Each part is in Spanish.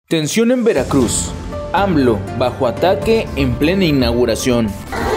Tensión en Veracruz. AMLO bajo ataque en plena inauguración.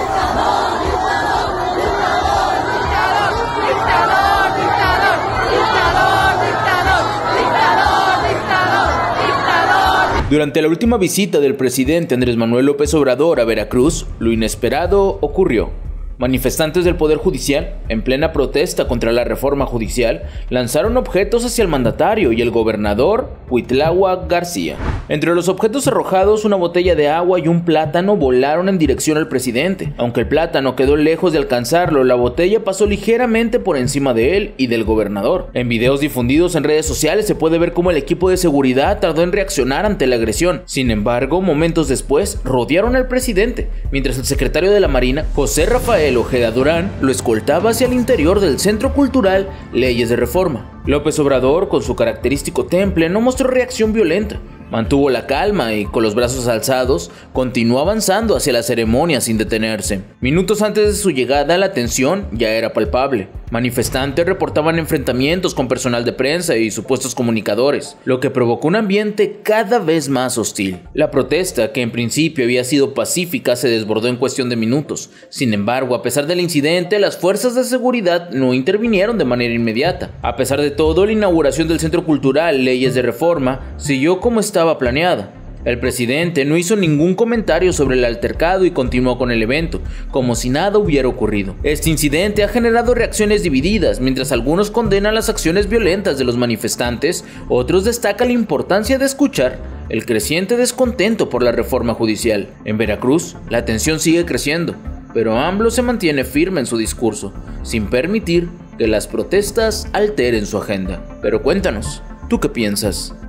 Durante la última visita del presidente Andrés Manuel López Obrador a Veracruz, lo inesperado ocurrió. Manifestantes del Poder Judicial, en plena protesta contra la reforma judicial, lanzaron objetos hacia el mandatario y el gobernador Cuitláhuac García. Entre los objetos arrojados, una botella de agua y un plátano volaron en dirección al presidente. Aunque el plátano quedó lejos de alcanzarlo, la botella pasó ligeramente por encima de él y del gobernador. En videos difundidos en redes sociales se puede ver cómo el equipo de seguridad tardó en reaccionar ante la agresión. Sin embargo, momentos después, rodearon al presidente, mientras el secretario de la Marina, José Rafael Ojeda Durán, lo escoltaba hacia el interior del Centro Cultural Leyes de Reforma. López Obrador, con su característico temple, no mostró reacción violenta. Mantuvo la calma y, con los brazos alzados, continuó avanzando hacia la ceremonia sin detenerse. Minutos antes de su llegada, la tensión ya era palpable. Manifestantes reportaban enfrentamientos con personal de prensa y supuestos comunicadores, lo que provocó un ambiente cada vez más hostil. La protesta, que en principio había sido pacífica, se desbordó en cuestión de minutos. Sin embargo, a pesar del incidente, las fuerzas de seguridad no intervinieron de manera inmediata. A pesar de todo, la inauguración del Centro Cultural Leyes de Reforma siguió como estaba planeada. El presidente no hizo ningún comentario sobre el altercado y continuó con el evento, como si nada hubiera ocurrido. Este incidente ha generado reacciones divididas. Mientras algunos condenan las acciones violentas de los manifestantes, otros destacan la importancia de escuchar el creciente descontento por la reforma judicial. En Veracruz, la tensión sigue creciendo, pero AMLO se mantiene firme en su discurso, sin permitir que las protestas alteren su agenda. Pero cuéntanos, ¿tú qué piensas?